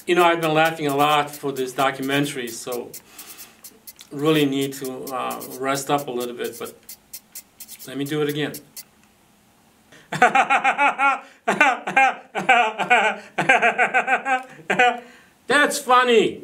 You know, I've been laughing a lot for this documentary, so really need to rest up a little bit, but let me do it again. That's funny.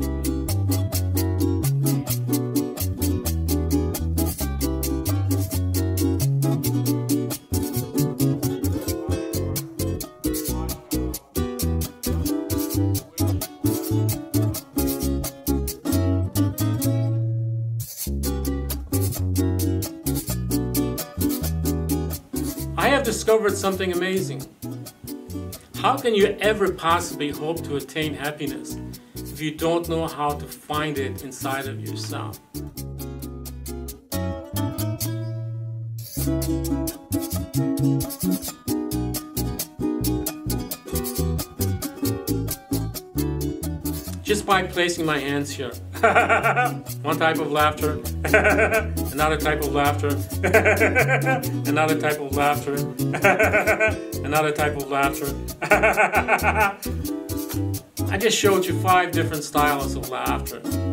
I have discovered something amazing. How can you ever possibly hope to attain happiness if you don't know how to find it inside of yourself? Just by placing my hands here. One type of laughter, another type of laughter, another type of laughter, another type of laughter. I just showed you 5 different styles of laughter.